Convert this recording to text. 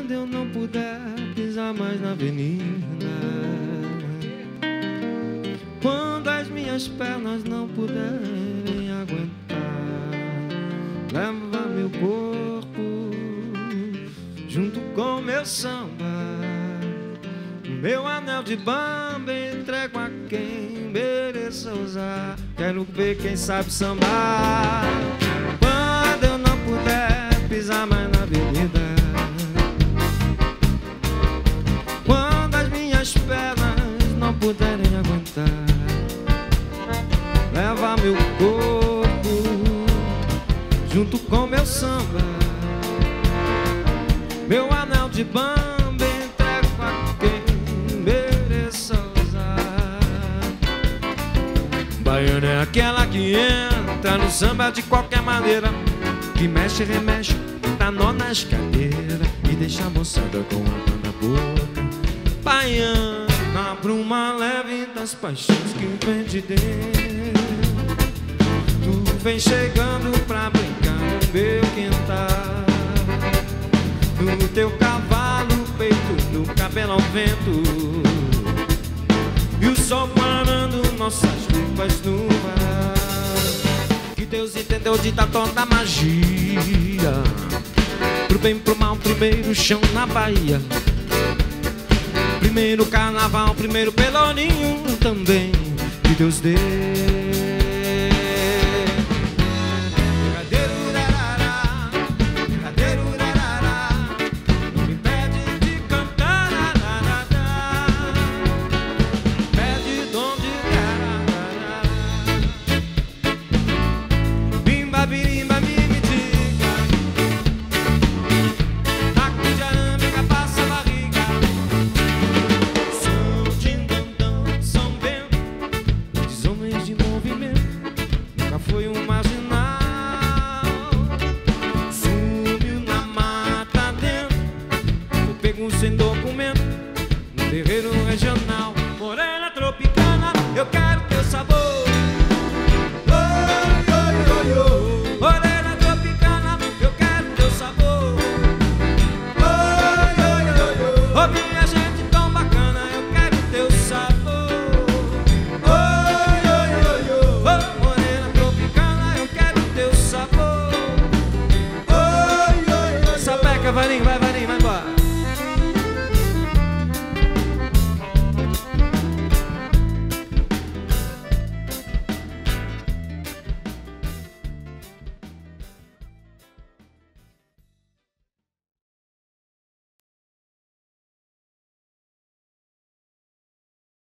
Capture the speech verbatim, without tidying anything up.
Quando eu não puder pisar mais na avenida, quando as minhas pernas não puderem aguentar, leva meu corpo junto com meu samba, meu anel de bamba entrego a quem mereça usar. Quero ver quem sabe sambar. Quando eu não puder pisar mais na avenida, quando as minhas pernas não puderem aguentar, leva meu corpo junto com meu samba, meu anel de bamba entrego a quem mereça usar. Baiana é aquela que entra no samba de qualquer maneira, que mexe, remexe, dá nó nas cadeiras e deixa a moçada com a mão na boca. Baiana, bruma leve das paixões que vem de dentro. Tu vem chegando pra brincar no meu quintal, no teu cavalo, peito, no cabelo ao vento, e o sol parando nossas roupas no varal. Que Deus entendeu de dar toda a magia, pro bem, pro mal, primeiro chão na Bahia. Primeiro carnaval, primeiro pelourinho também, que Deus deu. Foi um marginal, sumiu na mata dentro, foi pego sem documento no terreiro regional. Morena tropicana, eu quero teu sabor. Oi, oi, oi, oi. Morena tropicana, eu quero teu sabor. Oi, oi, oi, oi. Oh, minha gente tão bacana, eu quero teu sabor. Oi, oi, oi, oi. Oh, morena tropicana, eu quero teu sabor. Oi, oi, oi. Sapeca, vai, vai, vai, vai embora.